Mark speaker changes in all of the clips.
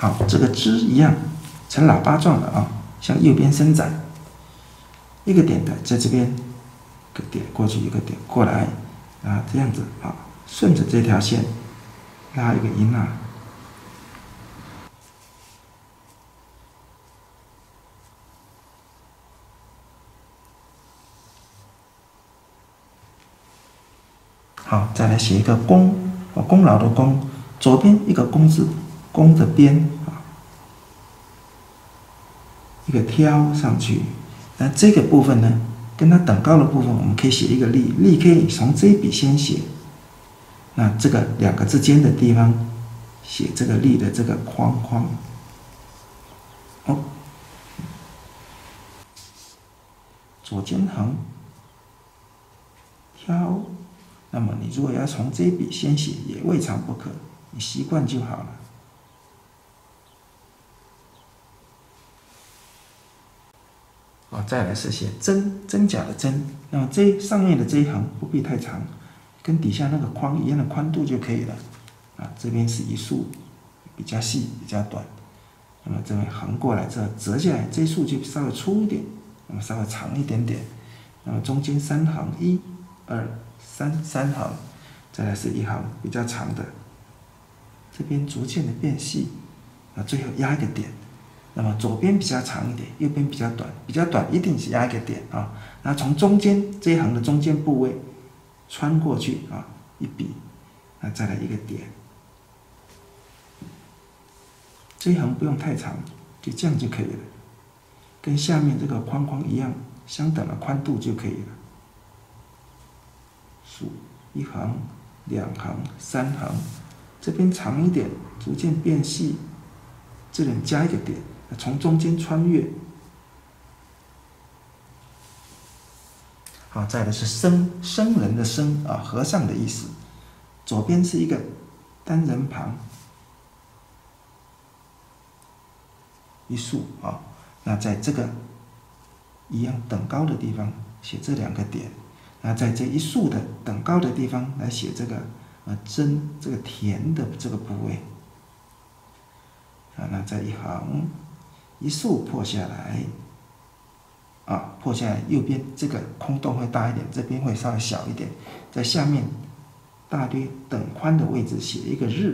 Speaker 1: 好，这个枝一样，呈喇叭状的啊，向右边伸展，一个点的在这边，一个点过去，一个点过来，啊，这样子啊，顺着这条线拉一个音啊。好，再来写一个功，功劳的功，左边一个工字，工的边啊，一个挑上去。那这个部分呢，跟它等高的部分，我们可以写一个力，力可以从这一笔先写。那这个两个之间的地方，写这个力的这个框框。哦，左肩横，挑。那么你如果要从这一笔先写，也未尝不可，你习惯就好了。再来是写真假的真，那么这上面的这一横不必太长，跟底下那个框一样的宽度就可以了。这边是一竖，比较细，比较短。那么这边横过来之后折下来，这一竖就稍微粗一点，那么稍微长一点点。那么中间三横，1、2、3，三横，再来是一横比较长的，这边逐渐的变细，最后压一个点。那么左边比较长一点，右边比较短，比较短一定是压一个点啊。然后从中间这一横的中间部位穿过去啊，一笔，那再来一个点。这一横不用太长，就这样就可以了，跟下面这个框框一样，相等的宽度就可以了。竖一横、两横、三横，这边长一点，逐渐变细，这里加一个点，从中间穿越。好，再来是僧人的僧啊，和尚的意思。左边是一个单人旁，一竖啊，那在这个一样等高的地方写这两个点，那在这一竖的等高的地方来写这个真这个田的这个部位。那再一横一竖破下来，破下来右边这个空洞会大一点，这边会稍微小一点，在下面大约等宽的位置写一个日。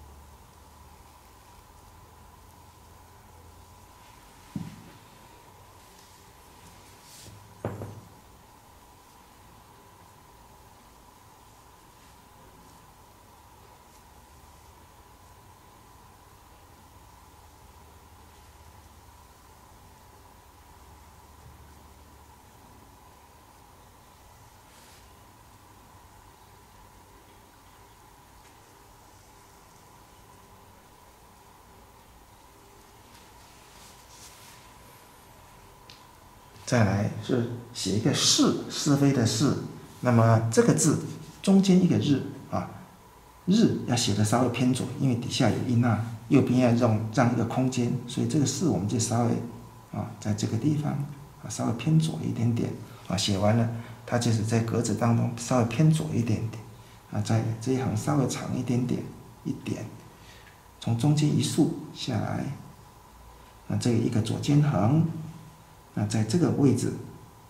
Speaker 1: 再来是写一个是非的是，那么这个字中间一个日啊，日要写的稍微偏左，因为底下有音啊，右边要让一个空间，所以这个是我们就稍微在这个地方稍微偏左一点点写完了，它就是在格子当中稍微偏左一点点在这一行稍微长一点点一点，从中间一竖下来，那这一个左肩横。那在这个位置，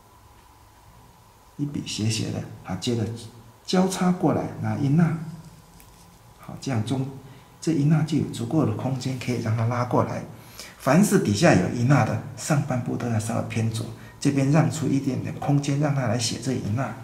Speaker 1: 一笔斜斜的接着交叉过来拿一捺，好，这样这一捺就有足够的空间可以让它拉过来。凡是底下有一捺的，上半部都要稍微偏左，这边让出一点点空间让它来写这一捺。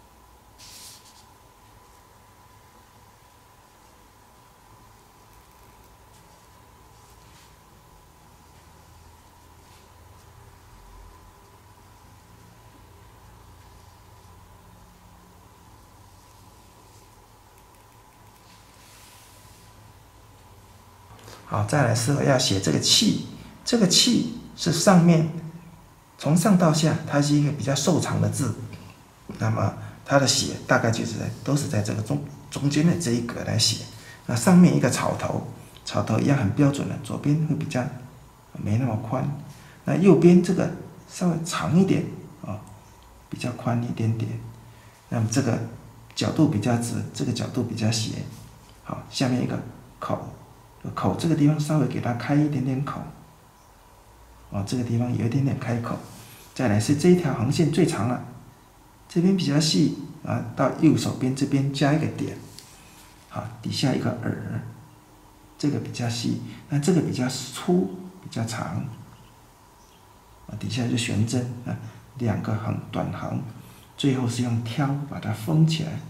Speaker 1: 好，再来是要写这个气，这个气是上面从上到下，它是一个比较瘦长的字，那么它的写大概就是都是在这个中间的这一格来写。那上面一个草头，草头一样很标准的，左边会比较没那么宽，那右边这个稍微长一点比较宽一点点。那么这个角度比较直，这个角度比较斜。好，下面一个口。 口这个地方稍微给它开一点点口，这个地方有一点点开口。再来是这一条横线最长了，这边比较细到右手边这边加一个点，好，底下一个耳，这个比较细，那这个比较粗比较长，底下就悬针2个横短横，最后是用挑把它封起来。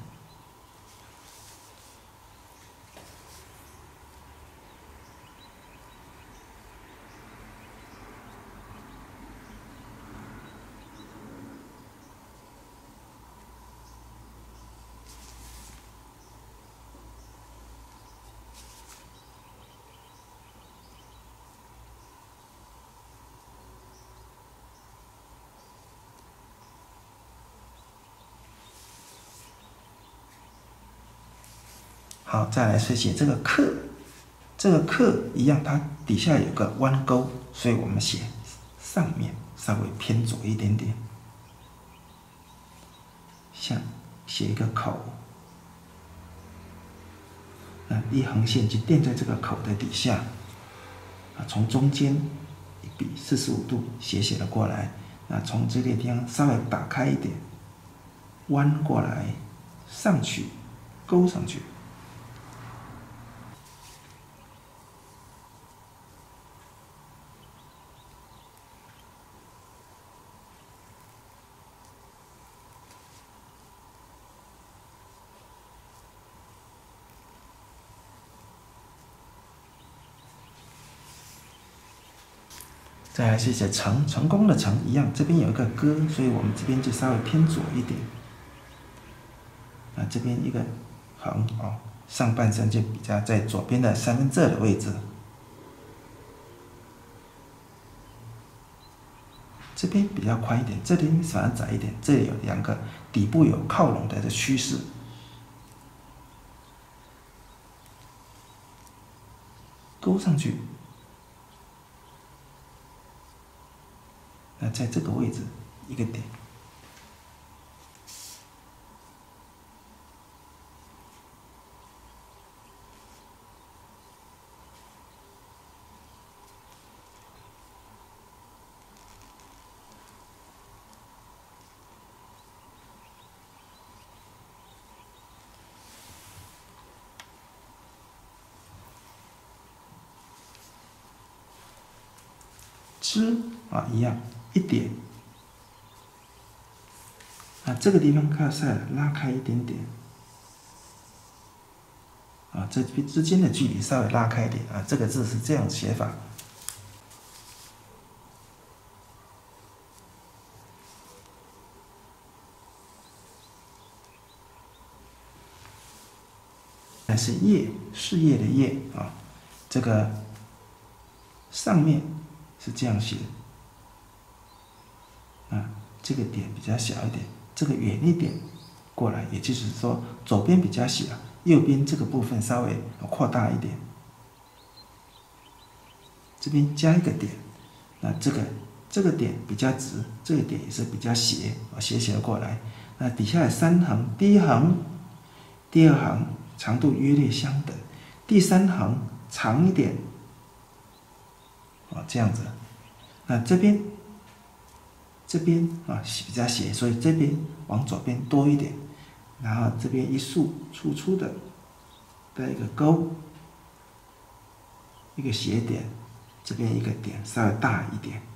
Speaker 1: 好，再来是写这个克，这个克一样，它底下有个弯钩，所以我们写上面稍微偏左一点点，像写一个口，一横线就垫在这个口的底下，从中间一笔45度斜了过来，从这个地方稍微打开一点，弯过来上去，勾上去。再来是写成功的成一样，这边有一个戈，所以我们这边就稍微偏左一点。这边一个横上半身就比较在左边的2/3的位置。这边比较宽一点，这边反而窄一点，这里有2个底部有靠拢的趋势。勾上去。在这个位置一个点，支一样。一点，这个地方靠塞拉开一点点，这边之间的距离稍微拉开一点这个字是这样写法。还是业，事业的业这个上面是这样写。这个点比较小一点，这个远一点过来，也就是说左边比较小，右边这个部分稍微扩大一点。这边加一个点，这个点比较直，这个点也是比较斜，斜过来。那底下有3横，第一横、第二横长度约略相等，第3横长一点，这样子。那这边比较斜，所以这边往左边多一点，然后这边一竖粗粗的一个勾，一个斜点，这边一个点稍微大一点。